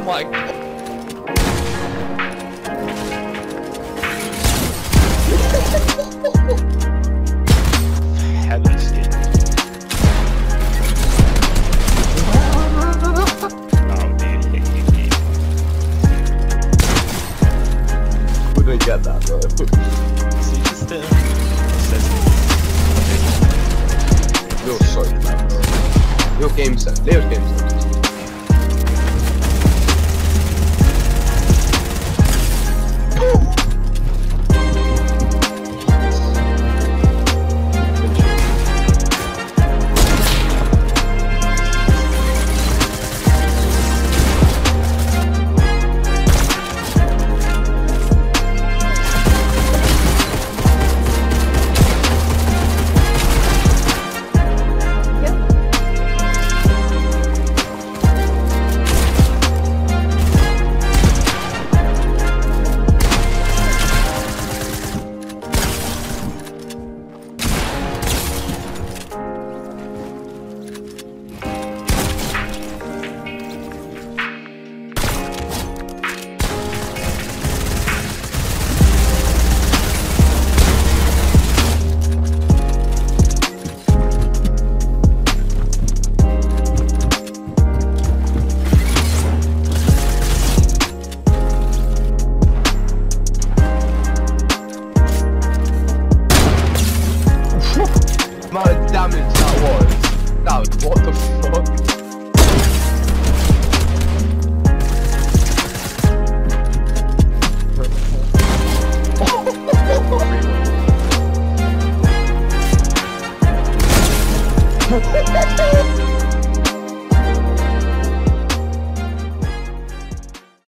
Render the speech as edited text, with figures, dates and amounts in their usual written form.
my god. Hella skin. Oh, dude. Wouldn't get that, bro. See, just You're so bad, bro. Your game set. Leo's game set. Amount of damage that was. What the fuck?